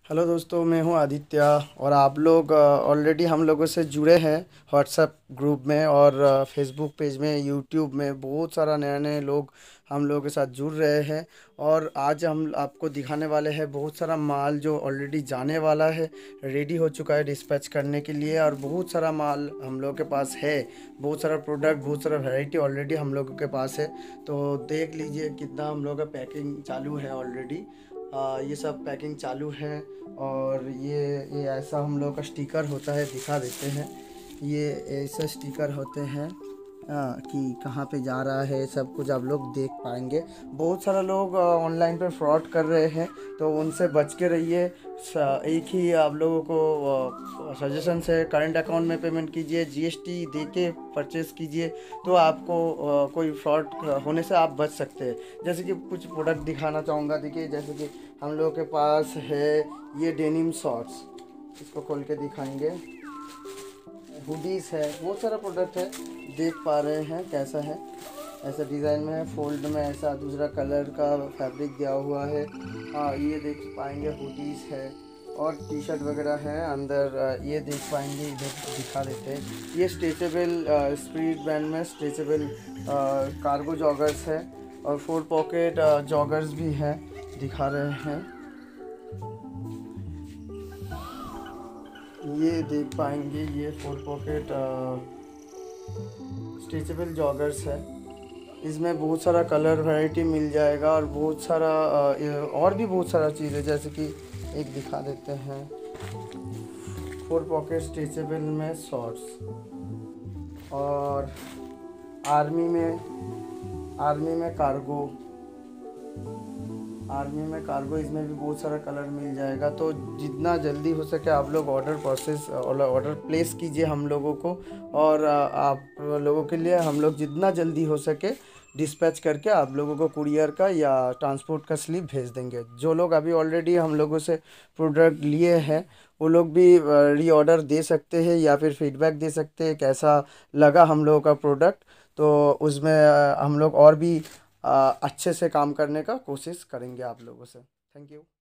Hello दोस्तों, मैं हूं आदित्य। और आप लोग ऑलरेडी हम लोगों से जुड़े हैं व्हाट्सएप ग्रुप में और फेसबुक पेज में, यूट्यूब में बहुत सारा नए नए लोग हम लोगों के साथ जुड़ रहे हैं। और आज हम आपको दिखाने वाले हैं बहुत सारा माल जो ऑलरेडी जाने वाला है, रेडी हो चुका है डिस्पैच करने के लिए। और बहुत सारा माल हम लोगों के पास है, बहुत सारा प्रोडक्ट, बहुत सारा वैरायटी ऑलरेडी हम लोगों के पास है। तो देख लीजिए कितना हम लोग का पैकिंग चालू है ऑलरेडी। ये सब पैकिंग चालू है। और ये ऐसा हम लोग का स्टिकर होता है, दिखा देते हैं। ये ऐसा स्टिकर होते हैं कि कहाँ पे जा रहा है, सब कुछ आप लोग देख पाएंगे। बहुत सारा लोग ऑनलाइन पे फ्रॉड कर रहे हैं, तो उनसे बच के रहिए। एक ही आप लोगों को सजेशन है, करंट अकाउंट में पेमेंट कीजिए, जीएसटी दे के परचेस कीजिए, तो आपको कोई फ्रॉड होने से आप बच सकते हैं। जैसे कि कुछ प्रोडक्ट दिखाना चाहूँगा। देखिए, जैसे कि हम लोगों के पास है ये डेनिम शॉर्ट्स, इसको खोल के दिखाएंगे। हुडीज़ है, बहुत सारा प्रोडक्ट है, देख पा रहे हैं कैसा है। ऐसा डिज़ाइन में है, फोल्ड में ऐसा दूसरा कलर का फैब्रिक दिया हुआ है। हाँ, ये देख पाएंगे, हुडीज़ है और टी शर्ट वगैरह है अंदर। ये देख पाएंगे, इधर दिखा देते हैं। ये स्ट्रेचेबल स्पीड बैंड में स्ट्रेचेबल कार्गो जॉगर्स है और 4 पॉकेट जॉगर्स भी है, दिखा रहे हैं। ये देख पाएंगे, ये 4 पॉकेट स्ट्रेचेबल जॉगर्स है। इसमें बहुत सारा कलर वैरायटी मिल जाएगा और बहुत सारा और भी बहुत सारा चीज़ है। जैसे कि एक दिखा देते हैं, 4 पॉकेट स्ट्रेचेबल में शॉर्ट्स। और आर्मी में कार्गो, इसमें भी बहुत सारा कलर मिल जाएगा। तो जितना जल्दी हो सके आप लोग ऑर्डर प्लेस कीजिए हम लोगों को। और आप लोगों के लिए हम लोग जितना जल्दी हो सके डिस्पैच करके आप लोगों को कुरियर का या ट्रांसपोर्ट का स्लिप भेज देंगे। जो लोग अभी ऑलरेडी हम लोगों से प्रोडक्ट लिए हैं, वो लोग भी रीऑर्डर दे सकते हैं या फिर फीडबैक दे सकते हैं कैसा लगा हम लोगों का प्रोडक्ट। तो उसमें हम लोग और भी अच्छे से काम करने का कोशिश करेंगे आप लोगों से। Thank you.